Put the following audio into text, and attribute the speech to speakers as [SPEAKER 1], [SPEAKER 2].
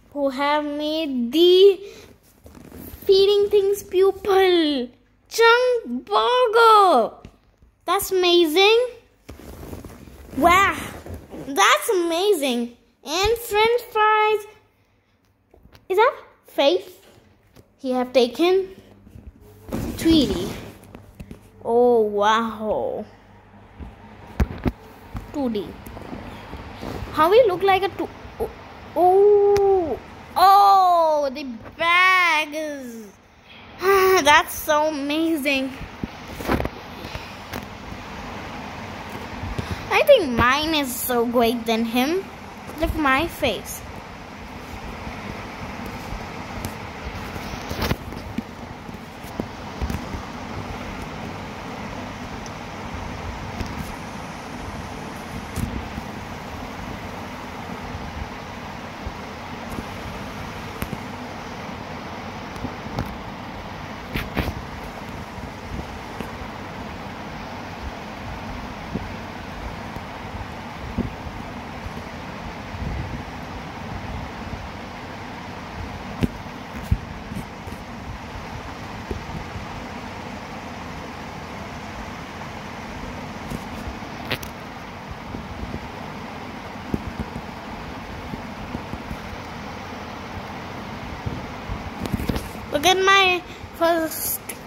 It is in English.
[SPEAKER 1] who have made the feeding things pupil. Chunk burger. That's amazing. Wow. That's amazing. And French fries. Is that Faith? He have taken Tweety. Oh wow. 2D. How we look like a oh, the bag is that's so amazing. I think mine is so great than him. Look my face. Look at my first